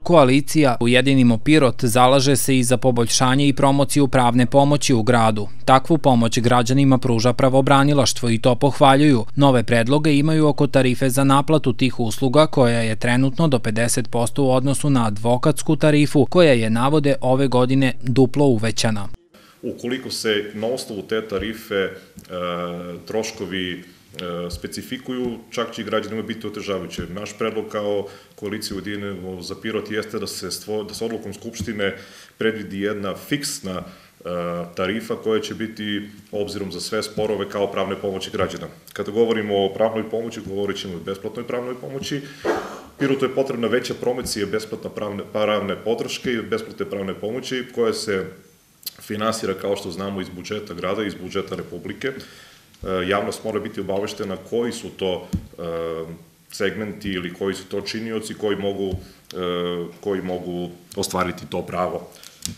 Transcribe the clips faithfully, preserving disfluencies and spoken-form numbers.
Koalicija Ujedinimo Pirot zalaže se i za poboljšanje i promociju pravne pomoći u gradu. Takvu pomoć građanima pruža pravobranilaštvo i to pohvaljuju. Nove predloge imaju oko tarife za naplatu tih usluga koja je trenutno do pedeset posto u odnosu na advokatsku tarifu koja je, navode, ove godine duplo uvećana. Ukoliko se na osnovu te tarife e, troškovi specifikuju, čak će i građanima biti otežavajuće. Naš predlog kao koalicija Ujedinimo za Pirot jeste da se, da se odlukom Skupštine predvidi jedna fiksna tarifa koja će biti obzirom za sve sporove kao pravne pomoći građana. Kada govorimo o pravnoj pomoći, govorit ćemo o besplatnoj pravnoj pomoći. Pirotu je potrebna veća promocija besplatne pravne podrške i besplatne pravne pomoći koja se finansira, kao što znamo, iz budžeta grada i iz budžeta Republike. Javnost mora biti obaveštena koji su to segmenti ili koji su to činioci koji mogu, koji mogu ostvariti to pravo.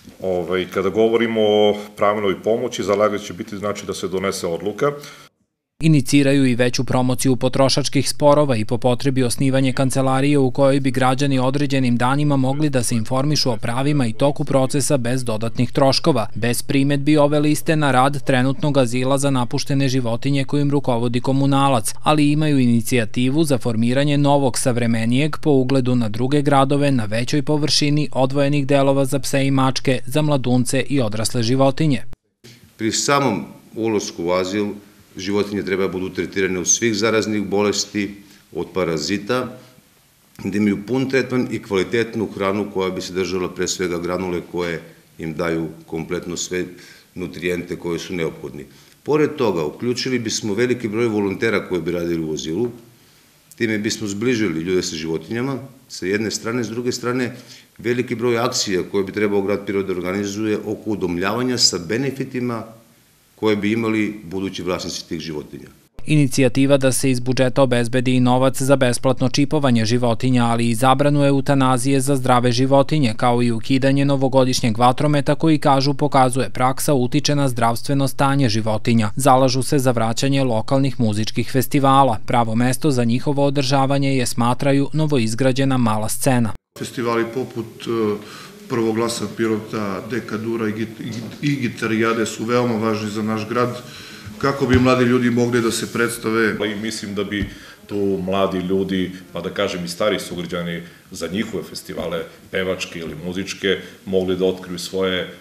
Kada govorimo o pravnoj pomoći, zalaganje će biti znači da se donese odluka. Iniciraju i veću promociju potrošačkih sporova i po potrebi osnivanje kancelarije u kojoj bi građani određenim danima mogli da se informišu o pravima i toku procesa bez dodatnih troškova. Bez primetbi ove liste na rad trenutnog azila za napuštene životinje kojim rukovodi komunalac, ali imaju inicijativu za formiranje novog savremenijeg po ugledu na druge gradove na većoj površini odvojenih delova za pse i mačke, za mladunce i odrasle životinje. Pri samom ulasku u azil životinje treba da budu tretirane od svih zaraznih bolesti, od parazita, da imaju pun tretman i kvalitetnu hranu koja bi se držala pre svega granule koje im daju kompletno sve nutrijente koje su neophodni. Pored toga, uključili bismo veliki broj volontera koji bi radili u azilu, time bismo zbližili ljude sa životinjama, sa jedne strane, s druge strane, veliki broj akcija koje bi trebao grad Pirot da organizuje oko udomljavanja sa benefitima koje bi imali budući vlasnici tih životinja. Inicijativa da se iz budžeta obezbedi i novac za besplatno čipovanje životinja, ali i zabranu eutanazije za zdrave životinje, kao i ukidanje novogodišnjeg vatrometa koji, kažu, pokazuje praksa utiče na zdravstveno stanje životinja. Zalažu se za vraćanje lokalnih muzičkih festivala. Pravo mesto za njihovo održavanje je, smatraju, novoizgrađena mala scena. Festivali poput Prvog glasa Pirota, Dekadura i Gitarijade su veoma važni za naš grad, kako bi mladi ljudi mogli da se predstave. I mislim da bi tu mladi ljudi, pa da kažem i stari sugrađani, za njihove festivale, pevačke ili muzičke, mogli da otkriju svoje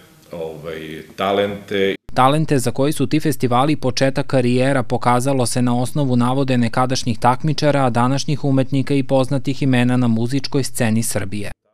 talente. Talente za koji su ti festivali početak karijera pokazalo se na osnovu navode nekadašnjih takmičara, a današnjih umetnika i poznatih imena na muzičkoj sceni Srbije.